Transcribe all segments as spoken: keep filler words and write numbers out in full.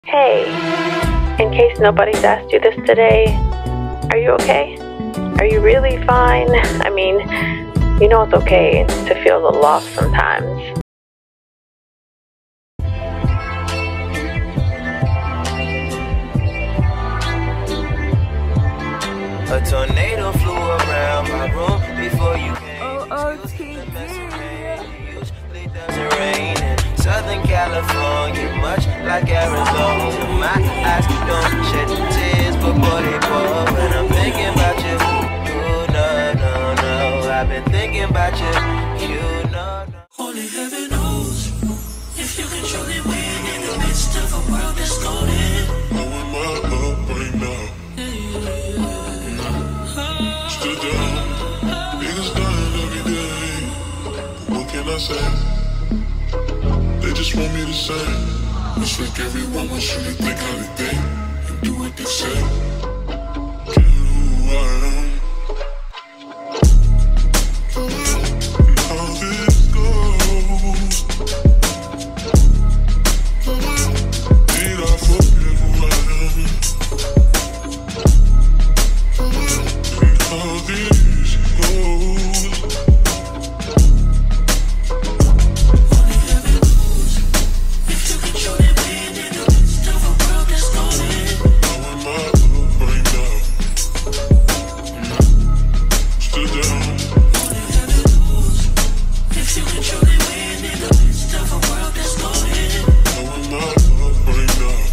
Hey, in case nobody's asked you this today, are you okay? Are you really fine? I mean, you know it's okay to feel the loss sometimes. A tornado flew around my room before you came. Oh, oh, T D. Usually doesn't rain in Southern California, much like Arizona. My eyes don't shed tears, but boy they pour when I'm thinking about you. Oh no, no, no, I've been thinking about you. You know, no. Only heaven knows if you can truly win in the midst of a world that's golden. Knowing my love right now. Still down, niggas dying every day. But what can I say? They just want me to say. Wish like everyone wants you to think how they think and do what they say. Get who I am. And how this goes. Need I forget who I am? And how this goes. Only heaven knows if you can truly win in the midst of a world that's golden. Knowing my love right now. Still down. Only heaven knows if you can truly win in the midst of a world that's golden. Knowing my love right now.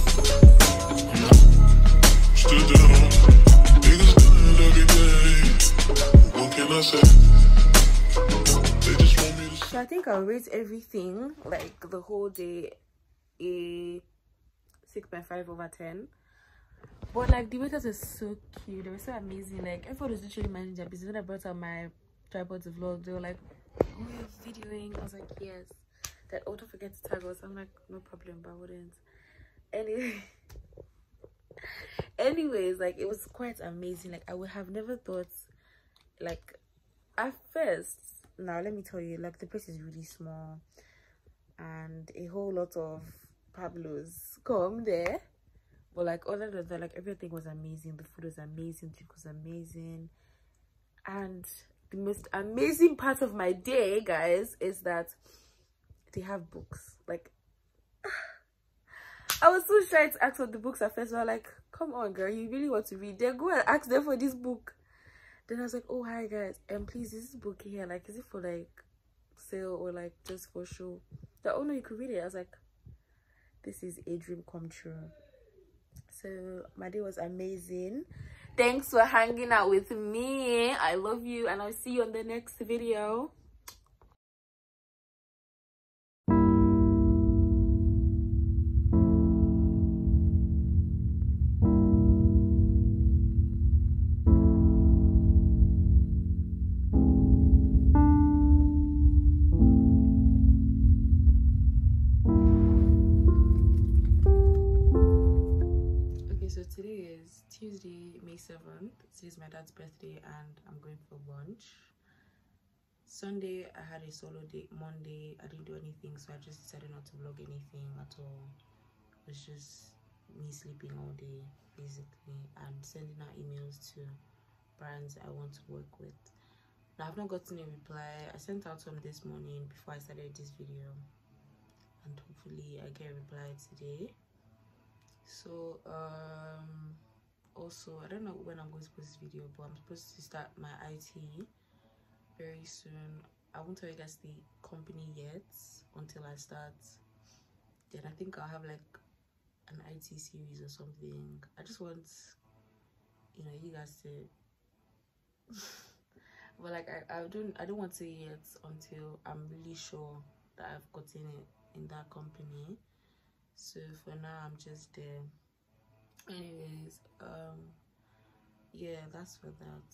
Still down. Niggas dying every day. What can I say? They just want me to. So I think I'll rate everything, like the whole day, a six point five over ten. But like the waiters were so cute, they were so amazing. Like everyone was literally minding their business. When I brought out my tripod to vlog, they were like, "Oh, you're videoing?" I was like, "Yes." That oh, don't forget to tag us. I'm like, "No problem, but I wouldn't." Anyway, anyways, like it was quite amazing. Like I would have never thought, like at first. Now let me tell you, like the place is really small, and a whole lot of Pablos come there. But like other than that, like everything was amazing. The food was amazing, drink was amazing, and the most amazing part of my day, guys, is that they have books. Like I was so shy to ask for the books at first. But like, come on, girl, you really want to read? Then go and ask them for this book. Then I was like, oh hi guys, and um, please, is this book here, like, is it for like sale or like just for show? Like, oh no, you could read it. I was like, this is a dream come true. So my day was amazing. Thanks for hanging out with me. I love you, and I'll see you on the next video. So today is Tuesday, May seventh. Today's my dad's birthday and I'm going for lunch. Sunday I had a solo date. Monday I didn't do anything, so I just decided not to vlog anything at all. It was just me sleeping all day basically and sending out emails to brands I want to work with. Now I've not gotten a reply. I sent out some this morning before I started this video, and hopefully I get a reply today. So um also I don't know when I'm going to post this video, but I'm supposed to start my I T very soon. I won't tell you guys the company yet until I start. Then I think I'll have like an I T series or something. I just want, you know, you guys to but like I, I don't I don't want to yet until I'm really sure that I've gotten it in that company. So for now I'm just there. Anyways, um yeah, that's for that.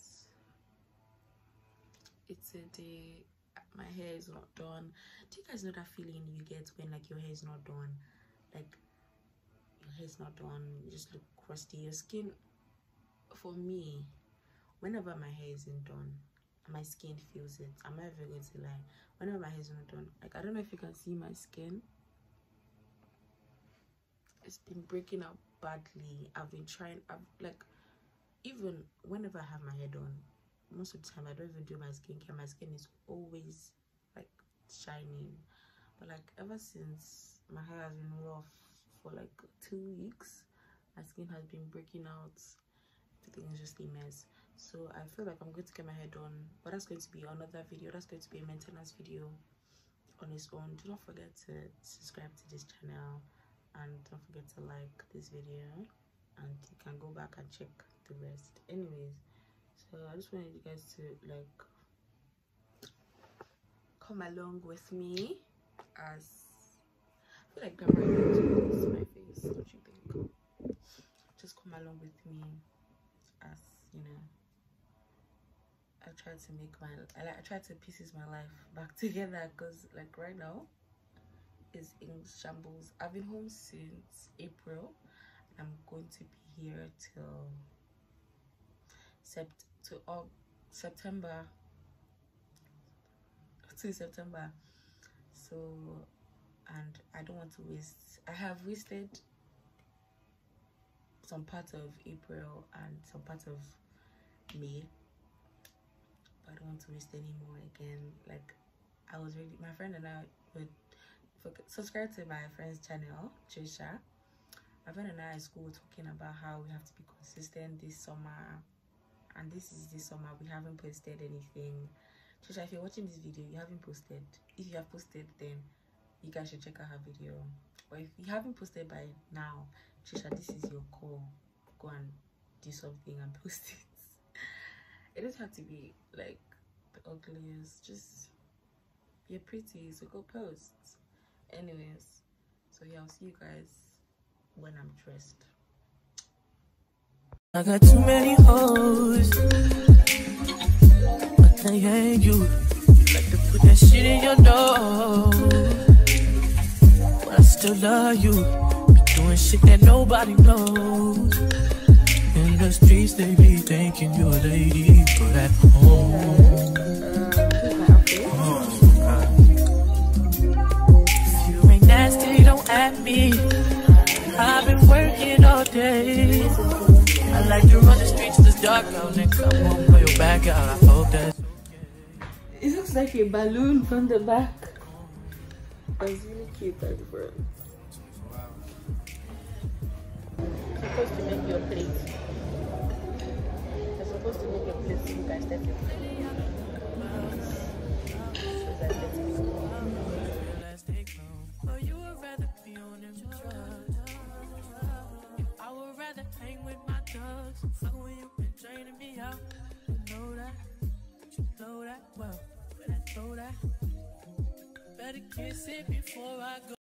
It's a day. My hair is not done. Do you guys know that feeling you get when like your hair is not done? Like your hair is not done, you just look crusty. Your skin, for me, whenever my hair isn't done, my skin feels it. I'm never going to lie. Whenever my hair is not done, like I don't know if you can see my skin. it's been breaking out badly. I've been trying, I've like, even whenever I have my hair done, most of the time I don't even do my skincare. My skin is always like shining, but like ever since my hair has been rough for like two weeks, my skin has been breaking out. Everything is just a mess. So I feel like I'm going to get my hair done, but that's going to be another video. That's going to be a maintenance video on its own. Do not forget to subscribe to this channel, and don't forget to like this video, and you can go back and check the rest. Anyways, so I just wanted you guys to like come along with me as I feel like I'm right to this my face, don't you think? Just come along with me as, you know, I try to make my I, like, I try to pieces my life back together, because like right now is in shambles. I've been home since April. I'm going to be here till sept to oh, September to September. So, and I don't want to waste. I have wasted some part of April and some part of May, but I don't want to waste any more again. Like, I was really, my friend and I would subscribe to my friend's channel, Trisha. My friend and I at school were talking about how we have to be consistent this summer, and this is this summer we haven't posted anything. Trisha, if you're watching this video, you haven't posted. If you have posted, then you guys should check out her video. But if you haven't posted by now, Trisha, this is your call. Go and do something and post it. It doesn't have to be like the ugliest. Just you're pretty, so go post. Anyways, so yeah, I'll see you guys when I'm dressed. I got too many hoes, but they ain't you. You like to put that shit in your nose, but I still love you. Be doing shit that nobody knows. In the streets they be thinking you're a lady, but at home, if you ain't nasty, don't at me. I've been working all day. I like to run the streets this dark out and come home, blow your back out. I hope that's okay. It looks like a balloon from the back. That's really cute at the front. You're supposed to make your plate. You're supposed to make your plate so you can step it. But you would rather be on them drugs. I would rather hang with my thugs. Fuck when you been draining me out. You know that, you know that well. But I know that. Better kiss it before I go.